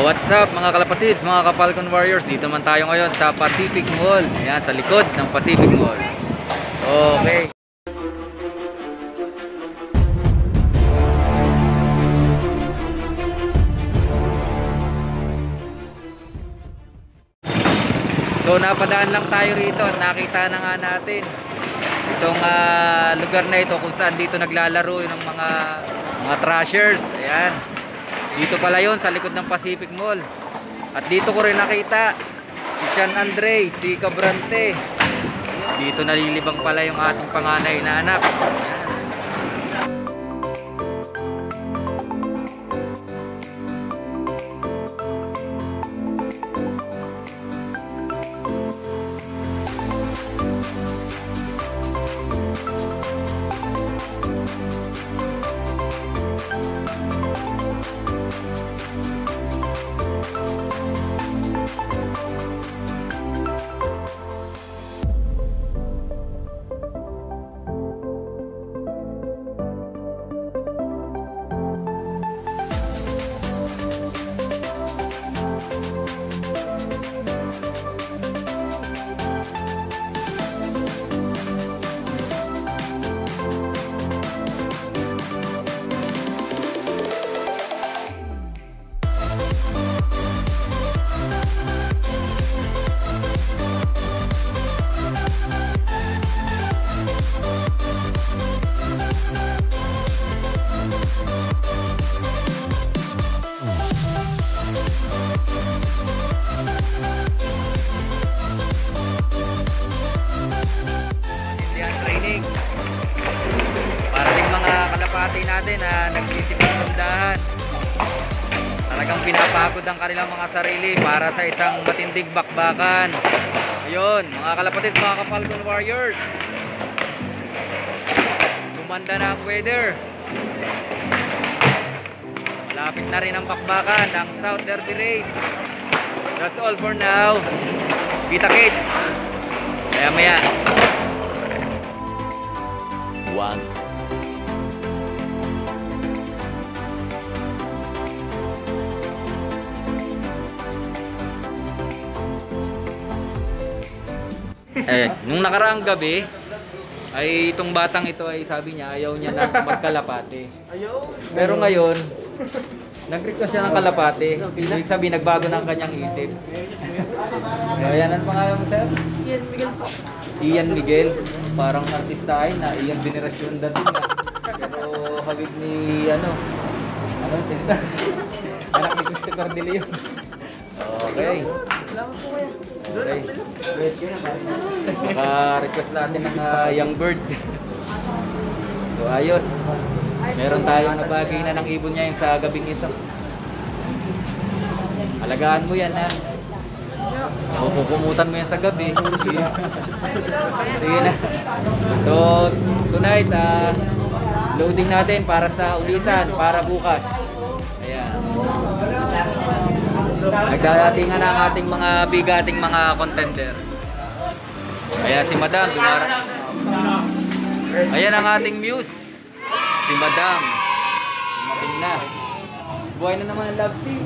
What's up mga kalapatids, mga Kapalcon Warriors? Dito man tayo ngayon sa Pacific Mall. Ayan, sa likod ng Pacific Mall. Okay. So napadaan lang tayo rito at nakita na nga natin itong lugar na ito kung saan dito naglalaro ng mga trashers. Ayan. Dito pala yon sa likod ng Pacific Mall. At dito ko rin nakita si Sean Andre, si Cabrante. Dito nalilibang pala yung ating panganay na anak. Kalapati natin na nagsisipag sundahan. Talagang pinapagod ang kanilang mga sarili para sa isang matinding bakbakan. Ayun, mga kalapatid, mga Kapalcon Warriors, gumanda na ang weather. Malapit na rin ang bakbakan ng South Derby Race. That's all for now. Kita kits maya maya. One. Nung nakaraang gabi ay itong batang ito ay sabi niya ayaw niya na magkalapate. Pero ngayon nag-request siya ng kalapate. Ibig sabihin nagbago na ang kanyang isip. Ayan, ang pangalan mo, sir? Ian Miguel po. Ian Miguel. Parang artistahin na Ian Veneracion dating na. Pero habig ni ano anak ni Gusto Cordelio. Okay. Okay. Maka-request natin ng young bird. So ayos. Meron tayong nabagay na ng ibon niya yung sa gabing ito. Alagaan mo yan, ha. O pupumutan mo yan sa gabi. Sige na. So tonight loading natin para sa ulisan para bukas. Ayan. Nagdadatingan na ang ating mga bigating mga contender. Kaya si Madam ayan ang ating muse, si Madam. Dumating na. Buhay na naman ang love team.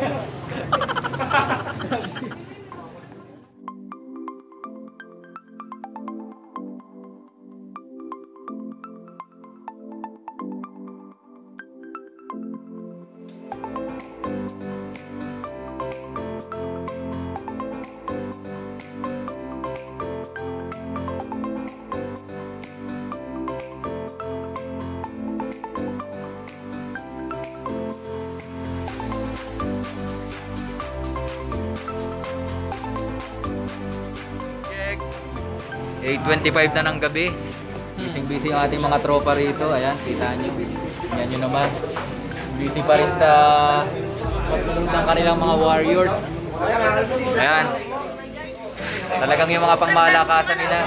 Check. 8:25 na ng gabi. Busy ang ating mga tropa rito. Ayan, kita nyo. Yan nyo naman. Busy pa rin sa pagtulong ng kanilang mga warriors. Ayan. Talagang yung mga pangmalakasan nila.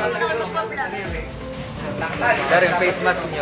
Pero yung face mask nyo.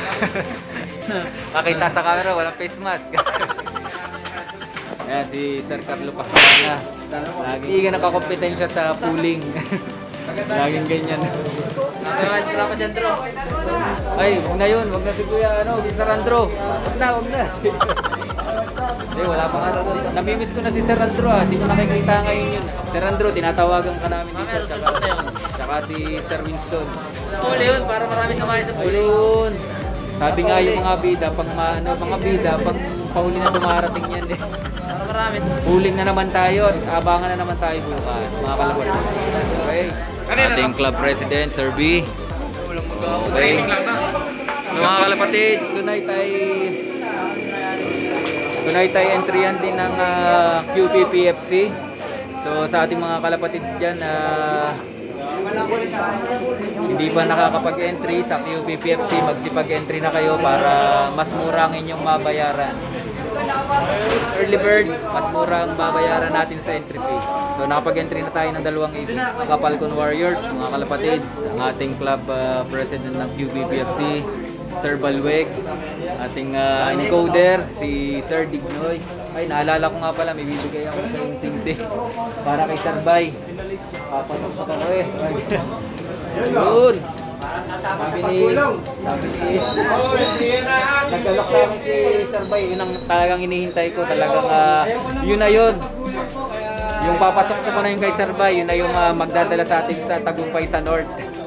Nakita sa camera, walang face mask. Ayan, si Sir Carlo Pascual. Lagi ka nakakompetensya sa pooling. Laging ganyan. Wala pa si Andro. Ay, huwag na yun. Huwag na si Kuya, si Sir Andro. Huwag na. Eh, wala pa nga. Namimiss ko na si Sir Andrew ah. Hindi ko nakikita ngayon yun. Sir Andrew, tinatawagan ka namin dito. Mamaya susunod na yun. Tsaka si Sir Winston. Huli yun, para marami sumakay sa puli. Ayun. Sabi nga yung mga bida, mga bida, pang pahuli na dumarating yan eh. Para marami. Huling na naman tayo. Abangan na naman tayo bukas. Mga kalapit. Okay. Ating club president, Sir B. Okay. So mga kalapatid, tonight ay entry yan din ng QPPFC. So sa ating mga kalapatids dyan, hindi pa nakakapag-entry sa QPPFC, magsipag-entry na kayo para mas mura ang inyong mabayaran. Early bird, mas mura ang babayaran natin sa entry fee. So nakapag-entry na tayo ng 2,000 mga Falcon Warriors, mga kalapatids, ang ating club president ng QPPFC, Sir Balweg, ating encoder, si Sir Dignoy. Ay, naalala ko nga pala, may bibigay ako sa yung sing-sing para kay Sir Bay. Papasok ako eh. Yun! Sabi ni naglalak namin si Sir Bay, yun ang talagang inihintay ko. Talagang yun na yun. Yung papasok sa muna yung kay Sir Bay, yun na yung magdadala sa atin sa Tagumpay sa North.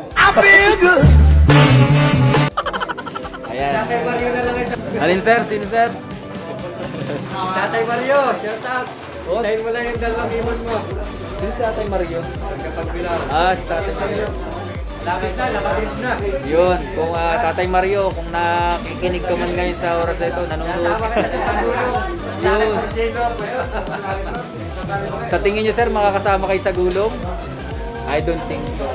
Ayan. Alin sir? Sino sir? Tatay Mario, shout out. Oh, Dahil mo lang yung 2,000 mo. sino si Tatay Mario? Kapag-bilang. Si Tatay Mario. Lapit na. Yun, kung Tatay Mario, kung nakikinig ka man ngayon sa oras na ito, nanonood. Yun. Sa tingin nyo sir, makakasama kayo sa gulong? I don't think so.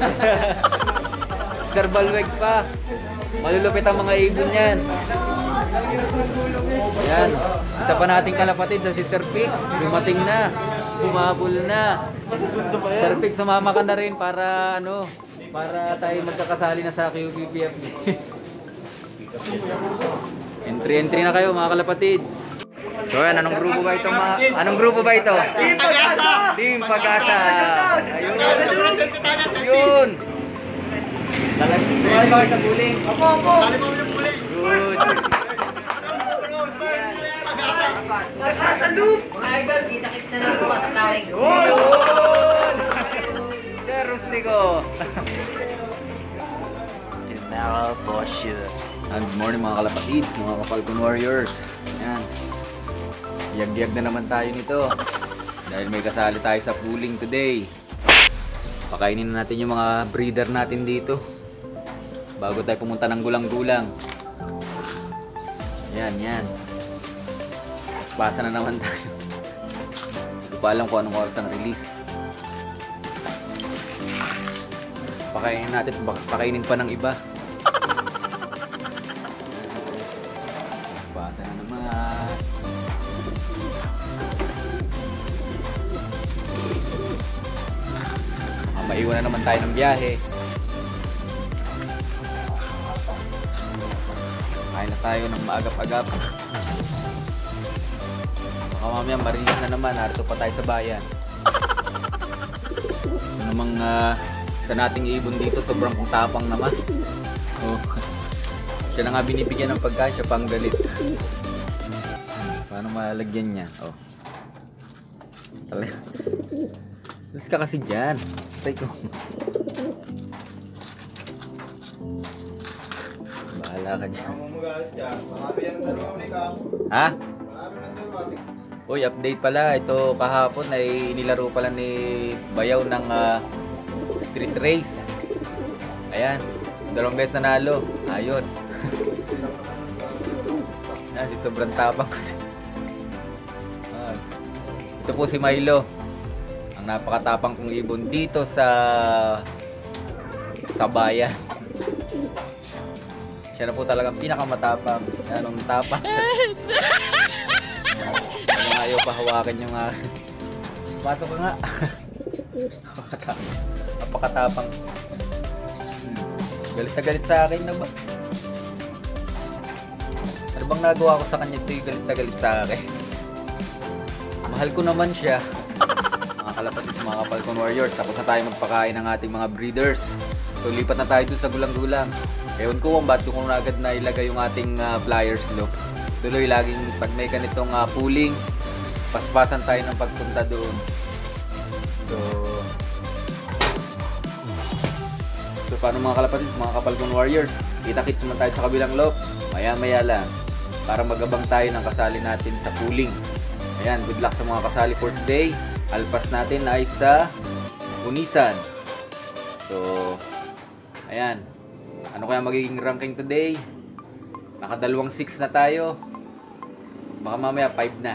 Sir Balweg pa. Malulupit ang mga ibon yan. Ayan. Isa pa nating kalapatid na si Sir Pix. Dumating na. Bumabol na. Sir Pix, sumama ka na rin para para tayo magkakasali na sa QPPFC. Entry na kayo mga kalapatid. So yan, anong grupo ba ito? Anong grupo ba ito? Team Pag-asa! Team Pag-asa! Ayun! Ayun! Sumali ba kayo sa buling? Opo! Sumali ba yung buling? Good! Sa loop! Mga idol, kita-kita na po sa tawing. Ayun! Sir Rustico! General Bosher. And good morning mga kalapatids, mga Falcon Warriors. Yan. Yag-yag na naman tayo nito. Dahil may kasali tayo sa pooling today. Pakainin na natin yung mga breeder natin dito. Bago tayo pumunta ng gulang-gulang. Yan. Pasa na naman tayo. Hindi ko pa alam kung anong oras ang release. Pakainin natin, pakainin pa ng iba. Pasa na naman. Maiwan na naman tayo ng biyahe. Kain na tayo ng maagap-agap. Baka mamaya marinig na naman, narito pa tayo sa bayan. Ito namang sa nating ibon dito, sobrang tapang naman. Oh. Siya na nga binibigyan ng pagkain, siya pang galit. Paano malagyan niya? Oh. Talaga. Tapos ka kasi dyan. Tay ko. Bahala ka dyan. Ha? Uy, update pala. Ito kahapon ay nilaro pala ni Bayaw ng street race. Ayan. 2 beses nanalo. Ayos. Ayan, si sobrang tapang kasi. Ito po si Milo. Ang napakatapang kong ibon dito sa bayan. Siya na po talagang pinakamatapang. Anong tapang? Ano ayaw pahawakan yung pasok ka nga. Napakatapang. Galit na galit sa akin na ba? Ano bang nagawa ko sa kanya ito yung galit na galit sa akin? Mahal ko naman siya. Mga kalapatid, mga Falcon Warriors, tapos na tayo magpakain ng ating mga breeders. So lipat na tayo dun sa gulang-gulang. Ewan ko kung ba't ko na agad na ilagay yung ating flyers look. tuloy laging pag may ganitong pooling, paspasan tayo ng pagpunta doon. So paano mga kalapatid, mga Kapalcon Warriors, kita-kits naman tayo sa kabilang loop, maya-maya lang, para mag-abang tayo ng kasali natin sa pooling. Ayan, good luck sa mga kasali for today. Alpas natin ay sa Unisan. So, ayan, ano kaya magiging ranking today? Nakadalawang 6 na tayo, baka mamaya 5 na.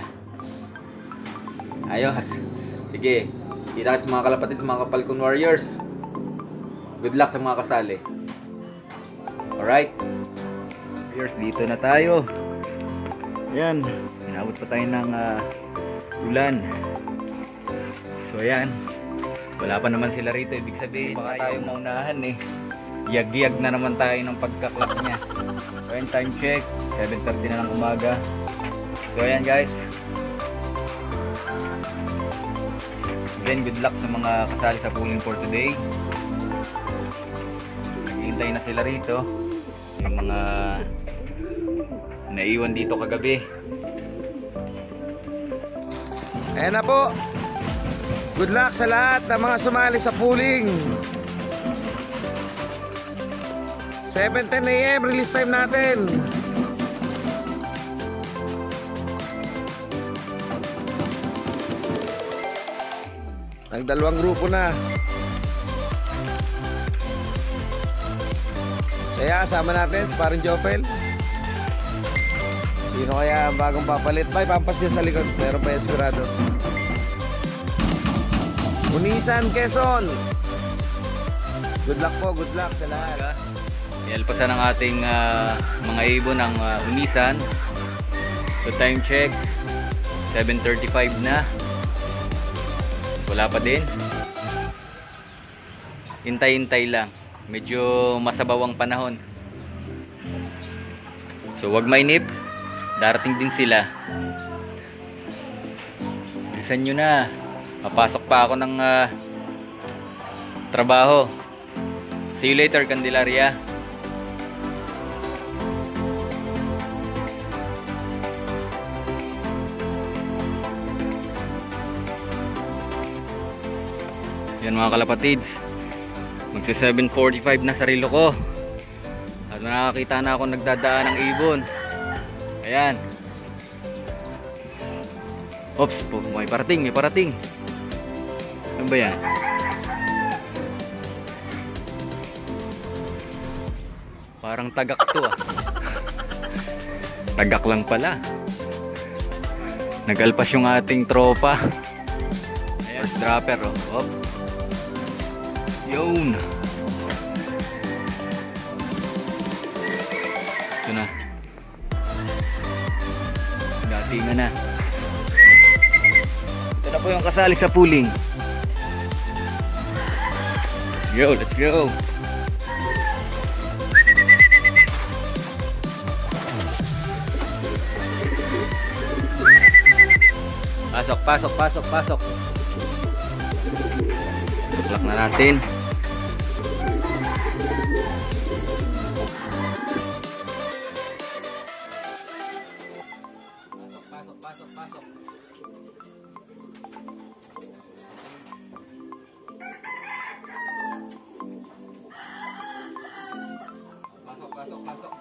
Ayos, sige, kita-kits mga kalapatid, mga Kapalcon Warriors. Good luck sa mga kasali. Alright. Warriors, dito na tayo. Ayan. Inabot pa tayo ng ulan. So ayan. Wala pa naman sila rito. Ibig sabihin baka tayo maunahan eh. Yag-yag na naman tayo ng pagkaklak niya. So ayan, time check. 7:30 na ng umaga. So ayan guys. Again, good luck sa mga kasali sa pooling for today. Hintay na sila rito, yung mga naiwan dito kagabi. Ayan na po, good luck sa lahat ng mga sumali sa pooling. 7:10 AM release time natin. Nagdalawang grupo na. Kaya kasama natin si Parang Jopel. Sino kaya ang bagong papalit? May pampas niya sa likod. Meron pa yung sigurado. Unisan, Quezon. Good luck po, good luck sa lahat. Ialpasan ng ating mga ibon ng Unisan. So time check 7:35 na. Wala pa din. Hintay-hintay lang. Medyo masabaw ang panahon. So wag mainip, darating din sila. Bilisan nyo na. Papasok pa ako ng trabaho. See you later, Candelaria. Yan mga kalapatid, magsa 7:45 na sarilo ko at nakakita na ako nagdadaan ng ibon. Ayan. Oops, may parating, may parating. Ano ba yan? Parang tagak to ah. Tagak lang pala. Nagalpas yung ating tropa. First dropper oh. Yun. Ito na. Datingan na. Ito na po yung kasali sa pooling. Yo, let's go. Pasok, pasok, pasok, pasok. Tuklak na natin. Pasok, pasok, pasok. Pasok, pasok, pasok.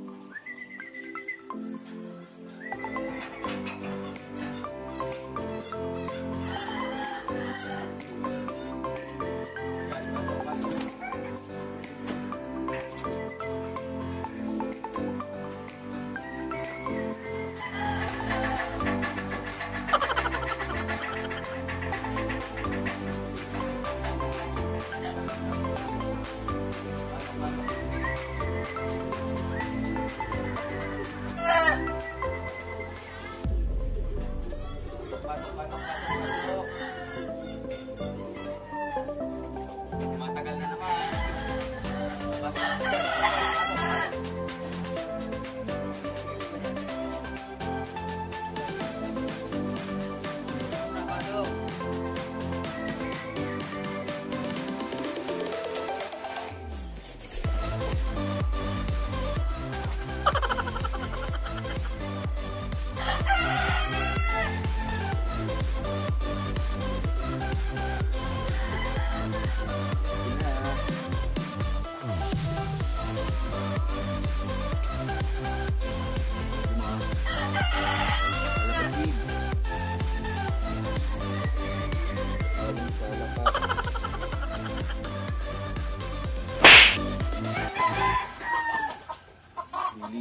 Matagal na naman.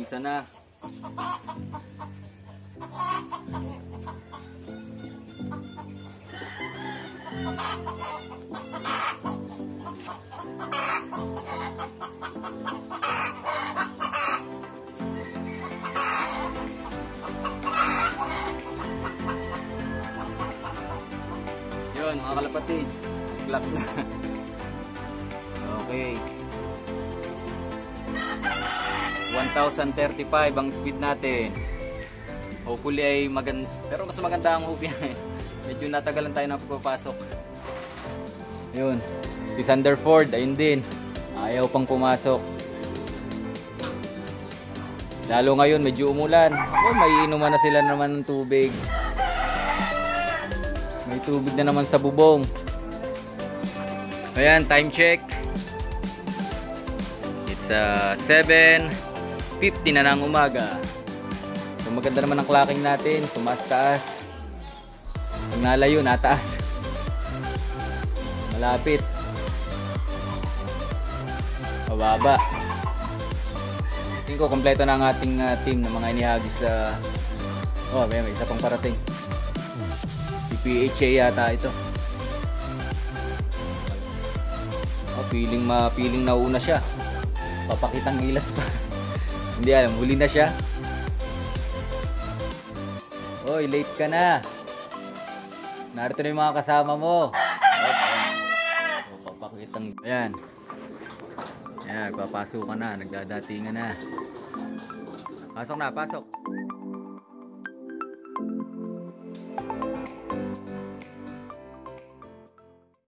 Umpisa na. Yun mga kalapatids, clock na. Okay. 1,035 ang speed natin. Hopefully ay maganda, pero mas maganda ang hopya. Medyo natagalan tayo na pagpapasok. Yun, si Sanderford, ayun din. Ayaw pang pumasok. Lalo ngayon medyo umulan. Oh, may inuman na sila naman ng tubig. May tubig na naman sa bubong. Ayan, time check. It's 7:50 na ng umaga. So maganda naman ang clocking natin. Tumaas-taas. Pag nalayo, nataas. Malapit. Mababa. Tingin ko kompleto na ang ating team ng mga inihagis sa... Oh, may isa pang parating. Si PHA yata ito. Oh, feeling nauna siya. Papakitang gilas pa. Hindi alam, huli na siya. Oy, late ka na. Narito na yung mga kasama mo. Oh, papakitang... Ayan. Ayan, papasok ka na. Nagdadatingan na. Pasok na, pasok.